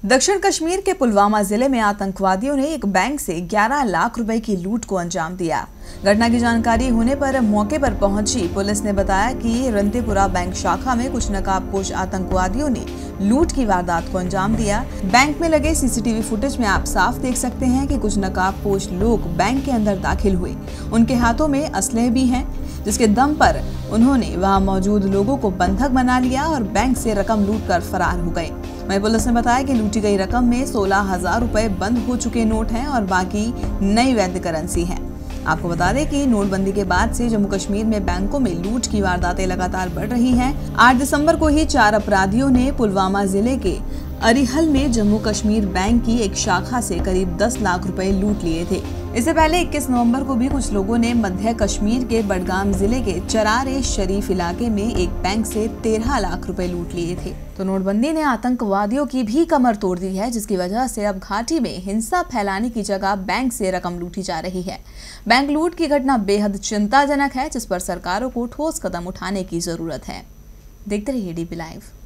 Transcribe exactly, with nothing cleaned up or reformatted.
दक्षिण कश्मीर के पुलवामा जिले में आतंकवादियों ने एक बैंक से ग्यारह लाख रुपए की लूट को अंजाम दिया। घटना की जानकारी होने पर मौके पर पहुंची पुलिस ने बताया कि रंतेपुरा बैंक शाखा में कुछ नकाबपोश आतंकवादियों ने लूट की वारदात को अंजाम दिया। बैंक में लगे सीसीटीवी फुटेज में आप साफ देख सकते हैं कि कुछ नकाबपोश लोग बैंक के अंदर दाखिल हुए। उनके हाथों में असलहे भी हैं, जिसके दम पर उन्होंने वहां मौजूद लोगों को बंधक बना लिया और बैंक से रकम लूट कर फरार हो गए। वहीं पुलिस ने बताया कि लूटी गई रकम में सोलह हजार रुपए बंद हो चुके नोट हैं और बाकी नई वैध करेंसी है। आपको बता दें कि नोटबंदी के बाद से जम्मू कश्मीर में बैंकों में लूट की वारदातें लगातार बढ़ रही हैं। आठ दिसंबर को ही चार अपराधियों ने पुलवामा जिले के अरिहल में जम्मू कश्मीर बैंक की एक शाखा से करीब दस लाख रुपए लूट लिए थे। इससे पहले इक्कीस नवंबर को भी कुछ लोगों ने मध्य कश्मीर के बडगाम जिले के चरार शरीफ इलाके में एक बैंक से तेरह लाख रुपए लूट लिए थे। तो नोटबंदी ने आतंकवादियों की भी कमर तोड़ दी है, जिसकी वजह से अब घाटी में हिंसा फैलाने की जगह बैंक से रकम लूटी जा रही है। बैंक लूट की घटना बेहद चिंताजनक है, जिस पर सरकारों को ठोस कदम उठाने की जरूरत है। देखते रहिए डीपी लाइव।